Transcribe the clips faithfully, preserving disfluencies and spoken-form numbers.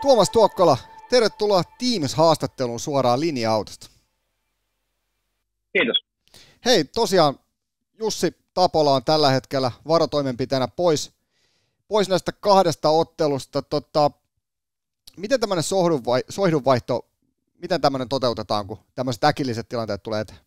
Tuomas Tuokkola, tervetuloa Teams-haastatteluun suoraan linja-autosta. Kiitos. Hei, tosiaan Jussi Tapola on tällä hetkellä varotoimenpiteenä pois, pois näistä kahdesta ottelusta. Tota, miten tämmöinen soihdunvaihto, miten tämmöinen toteutetaan, kun tämmöiset äkilliset tilanteet tulee eteen?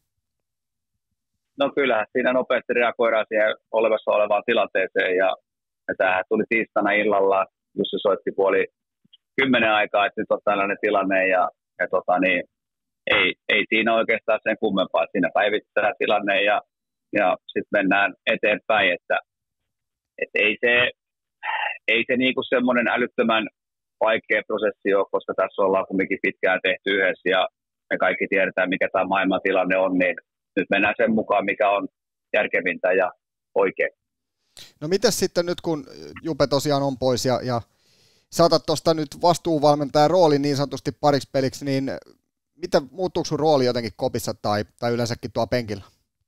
No kyllähän siinä nopeasti reagoidaan siihen olevassa olevaan tilanteeseen ja, ja tämähän tuli tiistaina illalla. Jussi soitti puoli kymmenen aikaa, että nyt on tällainen tilanne ja, ja tota niin, ei, ei siinä oikeastaan sen kummempaa. Siinä päivittää tilanne ja, ja sitten mennään eteenpäin, että, että ei se, ei se niinku semmoinen älyttömän vaikea prosessi ole, koska tässä ollaan kumminkin pitkään tehty yhdessä ja me kaikki tiedetään, mikä tämä maailman tilanne on, niin nyt mennään sen mukaan, mikä on järkevintä ja oikein. No mites sitten nyt, kun Jupe tosiaan on pois ja, ja saatat tuosta nyt vastuuvalmentajan roolin niin sanotusti pariksi peliksi, niin miten muuttuuko sun rooli jotenkin kopissa tai, tai yleensäkin tuolla penkillä?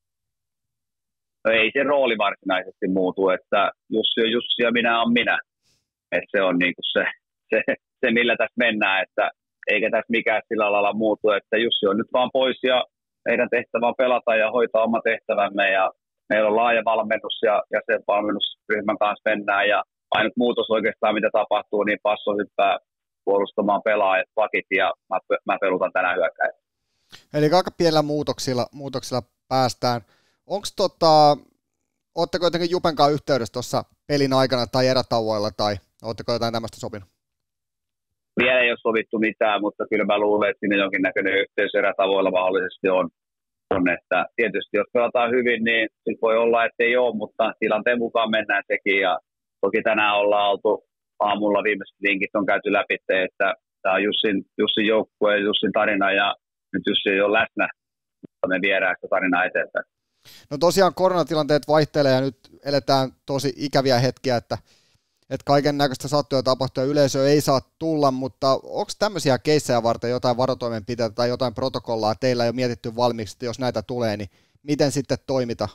No ei se rooli varsinaisesti muutu, että Jussi on Jussi ja minä on minä. Et se on niinku se, se, se, millä tässä mennään, että eikä tässä mikään sillä lailla muutu, että Jussi on nyt vaan pois ja meidän tehtävä on pelata ja hoitaa oma tehtävämme ja meillä on laaja valmennus ja, ja sen valmennusryhmän kanssa mennään ja ainut muutos oikeastaan, mitä tapahtuu, niin Passo hyppää puolustamaan pelaajat, pakit ja mä, mä pelutan tänään hyökkäin. Eli aika pienellä muutoksilla, muutoksilla päästään. Onko tota, ootteko jotenkin Jupen kanssa yhteydessä tuossa pelin aikana tai erätauoilla tai ootteko jotain tämmöistä sopinut? Vielä ei ole sovittu mitään, mutta kyllä mä luulen, että siinä jonkinnäköinen yhteys erätavoilla mahdollisesti on. on että tietysti jos pelataan hyvin, niin sit voi olla, että ei ole, mutta tilanteen mukaan mennään sekin. Ja toki tänään ollaan oltu aamulla, viimeiset linkit on käyty läpi, että tämä on Jussin, Jussin joukkue ja Jussin tarina ja nyt Jussi ei ole läsnä, mutta me viedään sitä tarinaa eteenpäin. No tosiaan koronatilanteet vaihtelee ja nyt eletään tosi ikäviä hetkiä, että että kaiken näköistä sattuu ja tapahtuu ja yleisö ei saa tulla, mutta onko tämmöisiä keissejä varten jotain varotoimenpiteitä tai jotain protokollaa teillä jo mietitty valmiiksi, että jos näitä tulee, niin miten sitten toimita?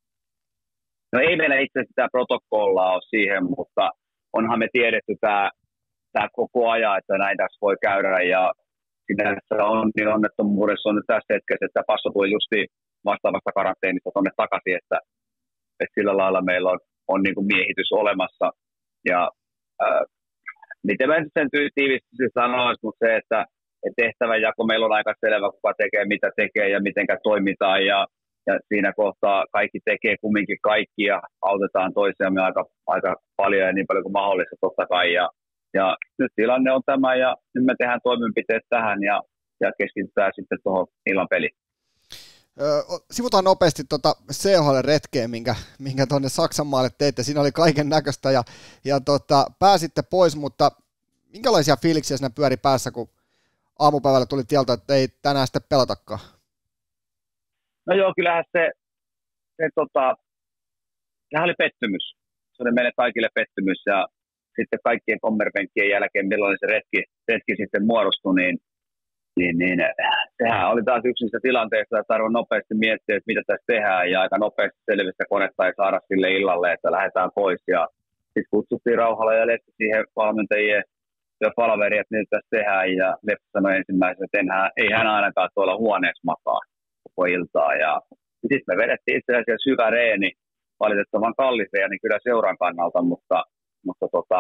No ei meillä itse sitä protokollaa ole siihen, mutta onhan me tiedetty tämä, tämä koko ajan, että näin tässä voi käydä ja sinänsä on niin onnettomuudessa on nyt tässä hetkessä, että Passo tuli justi vastaavasta karanteenista tuonne takaisin, että, että sillä lailla meillä on, on niin kuin miehitys olemassa. Ja äh, miten mä sen tiivisti sanoisin, mutta se, että, että tehtävänjako meillä on aika selvä, kuka tekee, mitä tekee ja mitenkä toimitaan. Ja, ja siinä kohtaa kaikki tekee kumminkin kaikki ja autetaan toisiamme aika, aika paljon ja niin paljon kuin mahdollista totta kai. Ja, ja nyt tilanne on tämä ja nyt me tehdään toimenpiteet tähän ja, ja keskitytään sitten tuohon illan peliin. Sivutaan nopeasti tuota C H L-retkeä, minkä, minkä tuonne Saksan maalle teitte. Siinä oli kaiken näköistä ja, ja tota, pääsitte pois, mutta minkälaisia fiiliksiä siinä pyöri päässä, kun aamupäivällä tuli tieltä, että ei tänään sitten pelatakaan? No joo, kyllähän se, se tota, sehän oli pettymys. Se oli meille kaikille pettymys ja sitten kaikkien kommervenkkien jälkeen, milloin se retki, retki sitten muodostui, niin Niin, niin, sehän oli taas yksi niistä tilanteista, että tarvitsen nopeasti miettiä, että mitä tässä tehdään, ja aika nopeasti selvistä konetta ei saada sille illalle, että lähdetään pois. Ja sitten kutsuttiin Rauhala ja Leppi siihen valmentajien ja palaveriin, että nyt tässä tehdään, ja Leppi sanoi ensimmäisenä, että enhän, ei hän ainakaan tuolla huoneessa makaa koko iltaa. Ja sitten me vedettiin itse asiassa hyvä reeni, valitettavan kallis reeni kyllä seuran kannalta, mutta, mutta tota,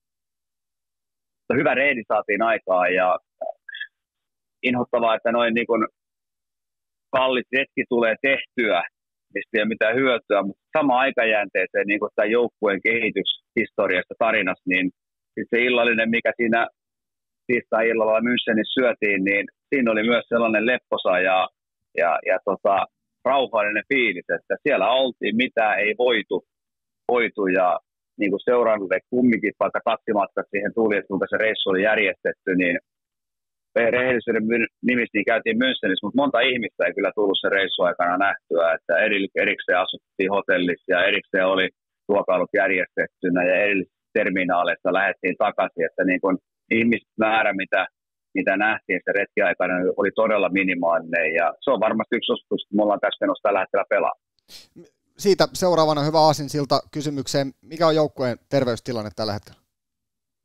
hyvä reeni saatiin aikaan, ja inhottavaa, että noin niin kuin kallis retki tulee tehtyä, mistä ei ole mitään hyötyä, mutta sama aikajänteeseen niin kuin tämä joukkueen kehityshistoriasta tarinassa, niin se illallinen, mikä siinä tiistai-illalla Münchenissä syötiin, niin siinä oli myös sellainen lepposa ja, ja, ja tota, rauhallinen fiilis, että siellä oltiin, mitä ei voitu, voitu ja niin kuin seuraavalle kumminkin, vaikka taksimatkat siihen tuli, että kuinka se reissu oli järjestetty, niin rehellisyyden nimissä niin käytiin Münchenissä, mutta monta ihmistä ei kyllä tullut sen reissun aikana nähtyä, että erikseen asuttiin hotellissa ja erikseen oli ruokailut järjestettynä ja erillisissä terminaaleissa lähdettiin takaisin, että niin kuin ihmismäärä, mitä, mitä nähtiin sen retki aikana, oli todella minimaalinen ja se on varmasti yksi osoitus, että me ollaan tässä menossa tällä hetkellä pelaa. Siitä seuraavana hyvä aasinsilta kysymykseen, mikä on joukkueen terveystilanne tällä hetkellä?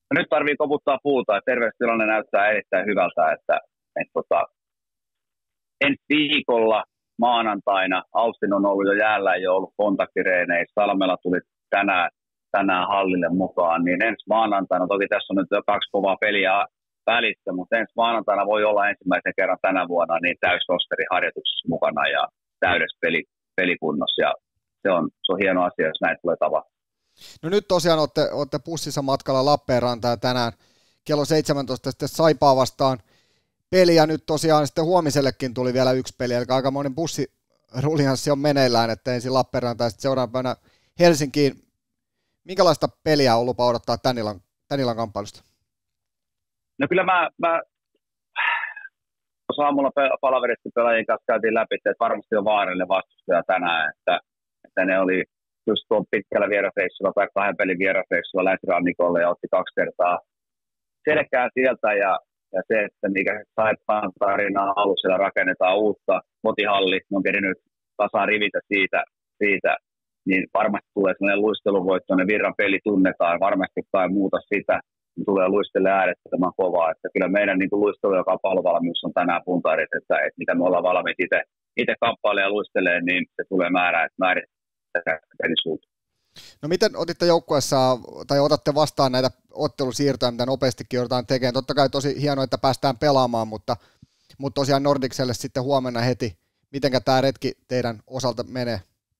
No nyt tarvii koputtaa puuta, että terveystilanne näyttää erittäin hyvältä, että, että tota, ensi viikolla maanantaina Austin on ollut jo jäällä, ei ole ollut kontaktireeneissä, Salmela tuli tänään, tänään hallille mukaan, niin ensi maanantaina, toki tässä on nyt jo kaksi kovaa peliä välissä, mutta ensi maanantaina voi olla ensimmäisen kerran tänä vuonna niin täysrosteri harjoituksessa mukana ja täydessä peli, pelikunnossa, ja se on, se on hieno asia, jos näin tulee tapahtua. No nyt tosiaan olette, olette bussissa matkalla Lappeenrantaan tänään kello seitsemäntoista sitten Saipaa vastaan peli, ja nyt tosiaan sitten huomisellekin tuli vielä yksi peli, eli aikamoinen bussirulianssi on meneillään, että ensin Lappeenrantaan ja sitten seuraavana Helsinkiin. Minkälaista peliä on lupa odottaa tän illan, tän illan kamppailusta? No kyllä mä, mä tuossa aamulla palaverista pelaajien kanssa käytiin läpi, että varmasti on vaarallinen vastustaja tänään, että, että ne oli just tuon pitkällä vierafeissulla tai kahden pelin vierafeissulla länsirannikolle ja otti kaksi kertaa selkää sieltä, ja, ja se, että mikä Saipaan tarinaa alussa rakennetaan uutta kotihalli, on kerinyt tasaan rivitä siitä, siitä, niin varmasti tulee sellainen luisteluvoittoinen, Virran peli tunnetaan, varmasti kai muuta sitä, niin tulee luistelle äärettömän kovaa, että kyllä meidän niin kuin luistelu ja kampailuvalmius on tänään puntaarit, että, että mitä me ollaan valmiit itse, itse kamppailemaan ja luistelee, niin se tulee määrää, että määrittää pelisuutta. No miten otitte joukkueessa, tai otatte vastaan näitä ottelusiirtoja, mitä nopeastikin joudutaan tekemään? Totta kai tosi hienoa, että päästään pelaamaan, mutta, mutta tosiaan Nordicselle sitten huomenna heti. Mitenkä tämä retki teidän osalta menee?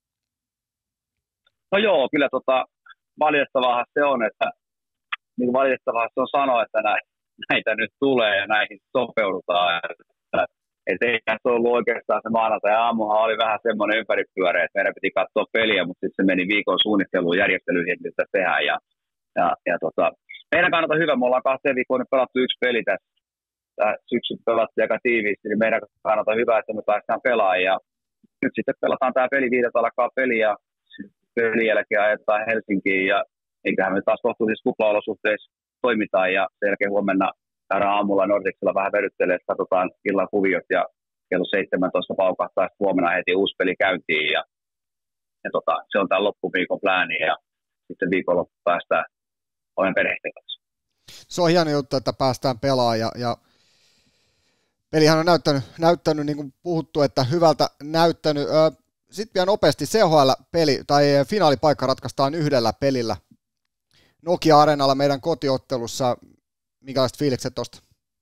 No joo, kyllä tota, valitettavaa se on, että niin valitettavaa se on sanoa, että näitä, näitä nyt tulee ja näihin sopeudutaan. Että, että ei tässä ollut oikeastaan se maanantai aamuhan oli vähän semmoinen ympäripyöreä, että meidän piti katsoa peliä, mutta sitten se meni viikon suunnitteluun järjestelyihin, että sitä tehdään. Ja, ja, ja tota, meidän kannalta hyvä, me ollaan kahteen viikkoon nyt pelattu yksi peli tässä. Tämä syksy pelattiin aika tiiviisti, niin meidän kannalta hyvä, että me päästään pelaamaan. Ja nyt sitten pelataan tämä peli, viideltä alkaa peli ja pelin jälkeen ajetaan Helsinkiin ja eiköhän me taas kohtuullisissa kuplaolosuhteissa toimitaan ja sen jälkeen huomenna käydään aamulla Nordicsilla vähän vedyttelee, että katsotaan illan kuviot ja kello seitsemäntoista paukahtaa huomenna heti uusi peli käyntiin ja, ja tota, se on tämä loppuviikon plääni ja sitten viikonloppu päästään olen perheen kanssa. Se on hieno juttu, että päästään pelaamaan ja, ja pelihän on näyttänyt, näyttänyt niin kuin puhuttu, että hyvältä näyttänyt. Sitten vielä nopeasti C H L-peli tai finaalipaikka ratkaistaan yhdellä pelillä Nokia-areenalla meidän kotiottelussa. Minkälaiset fiilikset tuosta?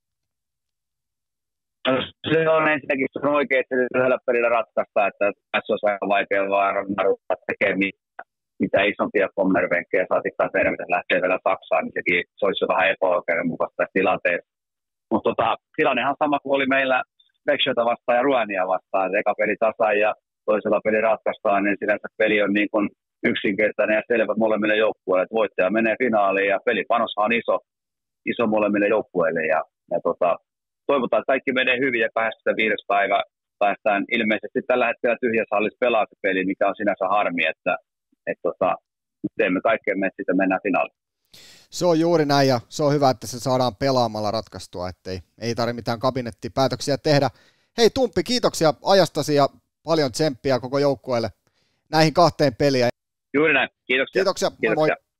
Se on ensinnäkin se on oikein, että yhdellä pelillä ratkaistaan, että tässä olisi aika vaikea vaan tekemään mitä isompia pommervenkkejä saatikkaan tehdä, mitä lähtee vielä Saksaan, niin sekin se olisi jo vähän epäoikeudenmukaista tässä tilanteessa. Mutta tota, tilannehan sama kuin oli meillä Växjötä vastaan ja Ruania vastaan, että eka peli tasaan ja toisella peli ratkaistaan, niin sinänsä peli on niin kuin yksinkertainen ja selvä molemmille joukkueille, että voittaja menee finaaliin ja pelipanoshan on iso, iso molemmille joukkueille ja, ja tota, toivotaan, että kaikki menee hyvin ja kahdeskymmenesviides päivä päästään ilmeisesti tällä hetkellä tyhjässä hallissa pelaa se peli, mikä on sinänsä harmi, että et tota, teemme kaikkemme, että sitten mennään finaaliin. Se on juuri näin ja se on hyvä, että se saadaan pelaamalla ratkaistua, ettei ei tarvitse mitään kabinettipäätöksiä tehdä. Hei Tumppi, kiitoksia ajastasi ja paljon tsemppiä koko joukkueelle näihin kahteen peliin. Juuri näin. Kiitoksia. Kiitoksia. Kiitoksia. Moi moi.